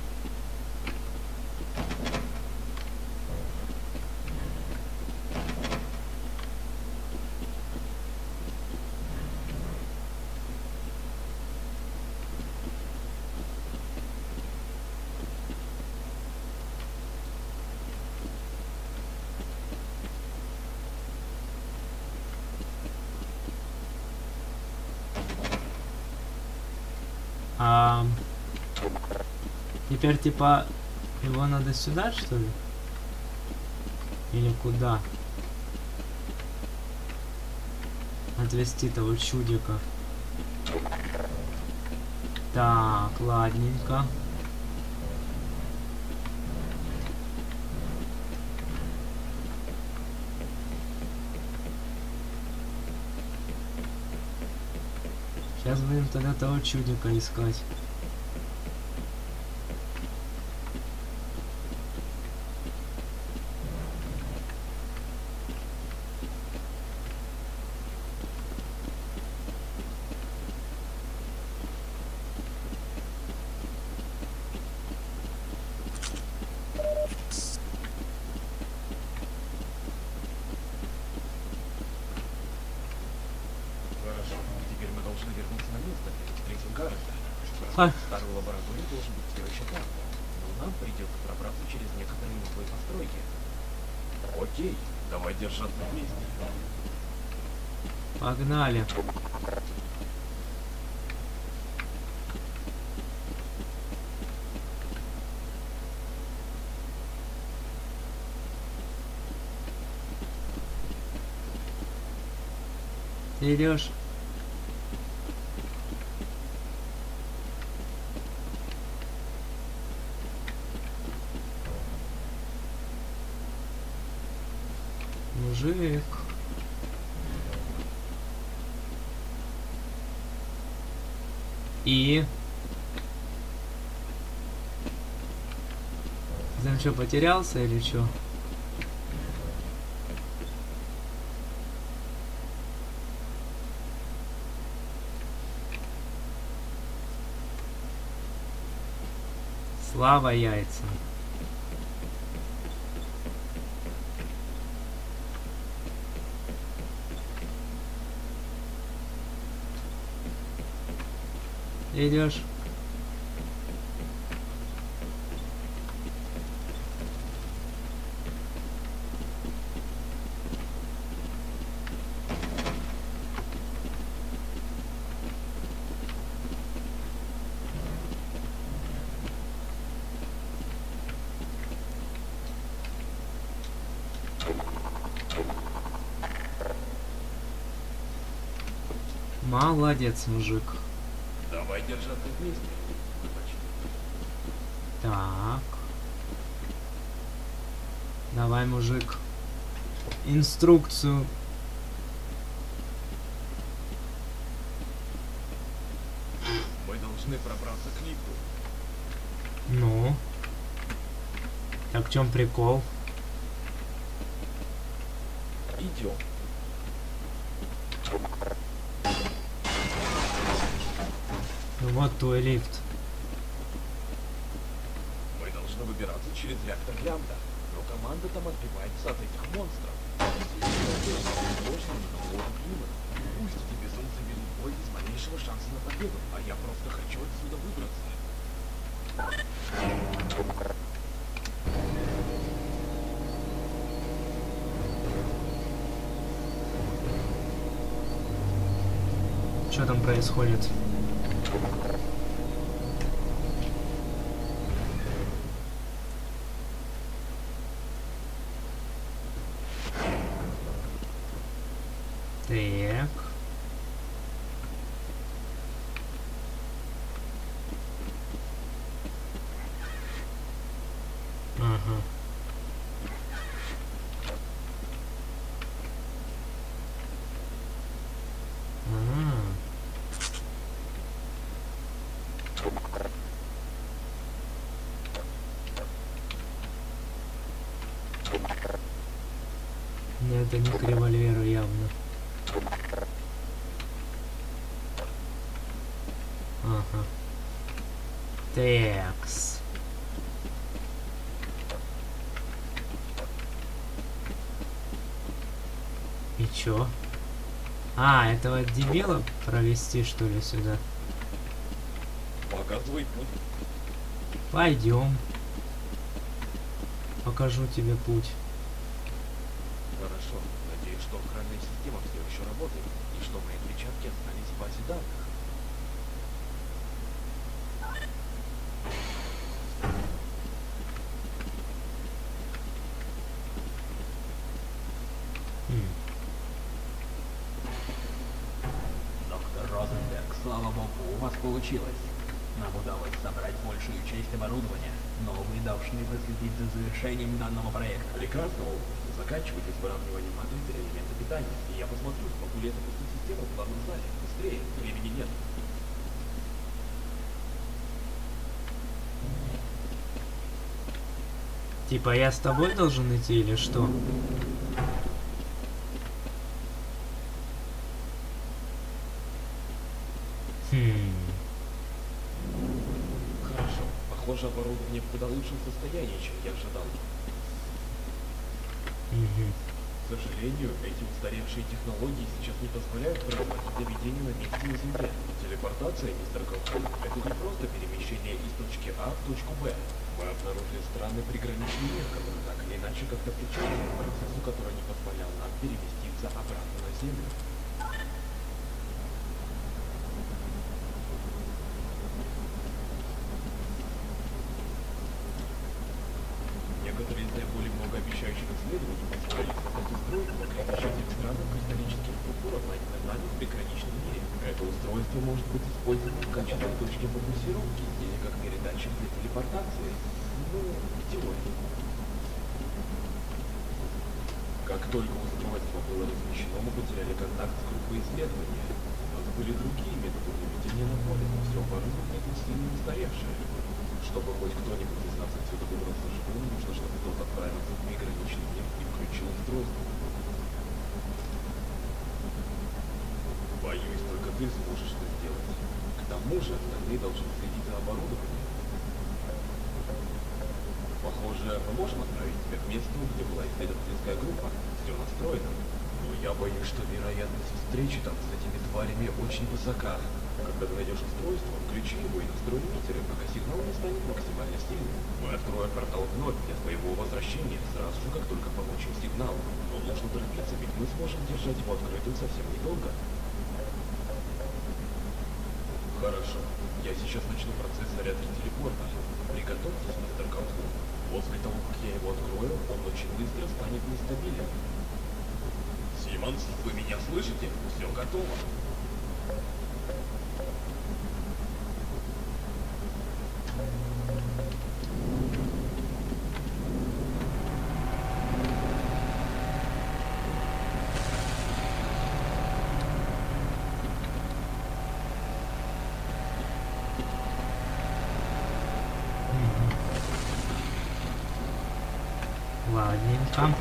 А теперь типа его надо сюда, что ли? Или куда? Отвезти того чудика. Так, ладненько. Сейчас будем тогда того чудика искать. А. Старую лабораторию должен быть все еще там, но нам придется пробраться через некоторые новые постройки. Окей, давай держаться вместе. Погнали. Ты идешь? Мужик. И... Ты там что, потерялся или что? Слава яйцам. Идешь? Молодец, мужик. Давай держаться вместе. Так. Давай, мужик. Инструкцию. Мы должны пробраться к лифту. Ну. Так в чем прикол? Идем. Вот твой лифт. Мы должны выбираться через реактор Лямбда, но команда там отбивается от этих монстров. Пусть эти безумцы ведут бой без малейшего шанса на победу, а я просто хочу отсюда выбраться. Что там происходит? Так. Ага. А. Но это не к револьверу явно. Ага. Текс. И чё? А, этого дебила провести, что ли, сюда? Показывай путь. Пойдем. Покажу тебе путь. Хорошо. Надеюсь, что охранная система все еще работает, и что мои отпечатки остались в базе данных. Хм. Доктор Розенберг, слава богу, у вас получилось. Нам удалось собрать большую часть оборудования, но вы должны проследить за завершением данного проекта. Прекрасно, Олд. Заканчивайте с выравниванием матрицы элемента питания, и я посмотрю, смогу ли я запустить систему в главном зале. Быстрее, времени нет. Типа я с тобой должен идти или что? Хм. Хорошо. Похоже, оборудование в куда лучшем состоянии, чем я ожидал. Угу. К сожалению, эти устаревшие технологии сейчас не позволяют производить наведение на месте на Земле. Телепортация, мистер Галкон, это не просто перемещение из точки А в точку Б. Мы обнаружили странный приграничный мир, который так или иначе как-то причастен к процессу, который не позволял нам переместиться обратно на Землю. Некоторые из наиболее многообещающих исследований позволили создать устройство, крепящее странным кристаллическим структурам, найденным нами в приграничном мире. Это устройство может быть использовано в качестве точки фокусировки или как передатчик для телепортации. Ну, в теории. Как только устройство было размещено, мы потеряли контакт с группой исследования. У нас были другие методы наведения на поле, но все оборудование было сильно устаревшее. Чтобы хоть кто-нибудь из нас отсюда выбрался живым, нужно, чтобы тот отправился в приграничный мир и включил устройство. Боюсь, только ты сможешь это сделать. К тому же, остальные должны следить за оборудованием. Похоже, мы можем отправить тебя к месту, где была исследовательская группа. Все настроено. Но я боюсь, что вероятность встречи там с этими тварями очень высока. Когда ты найдешь устройство, включи его и настрой митеры, пока сигнал не станет максимально сильным. Мы откроем портал вновь для твоего возвращения, сразу же, как только получим сигнал. Но нужно торопиться, ведь мы сможем держать его открытым совсем недолго. Хорошо. Я сейчас начну процесс зарядки телепорта. Приготовьтесь, мистер Каутфул. После того, как я его открою, он очень быстро станет нестабилен. Симмонс, вы меня слышите? Все готово. Ладненько.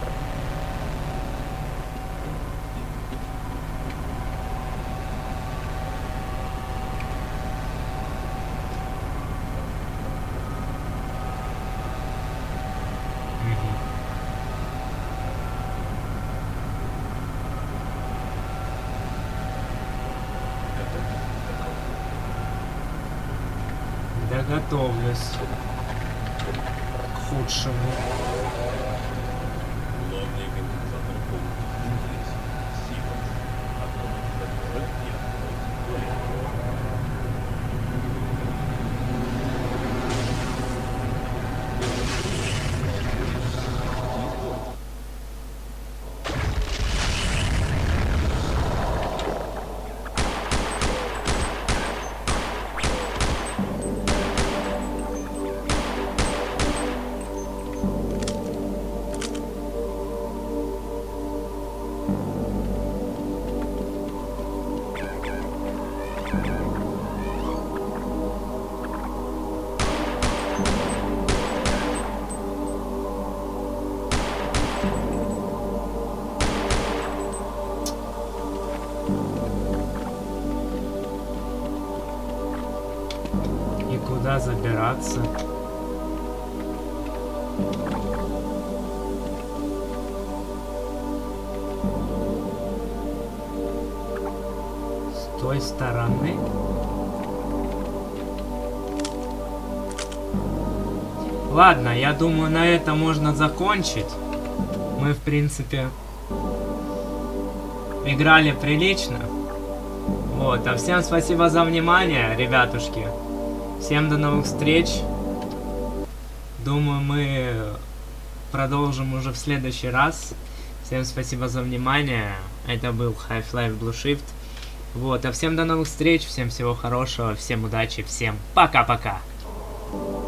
Да готовлюсь к худшему. Главные конденсаторы полностью сдвинулись. Симмонс, откройте заторы и откройте туалет. Куда забираться? С той стороны? Ладно, я думаю, на это можно закончить. Мы, в принципе, играли прилично. Вот, а всем спасибо за внимание, ребятушки. Всем до новых встреч. Думаю, мы продолжим уже в следующий раз. Всем спасибо за внимание. Это был Half-Life Blue Shift. Вот, а всем до новых встреч. Всем всего хорошего. Всем удачи. Всем пока-пока.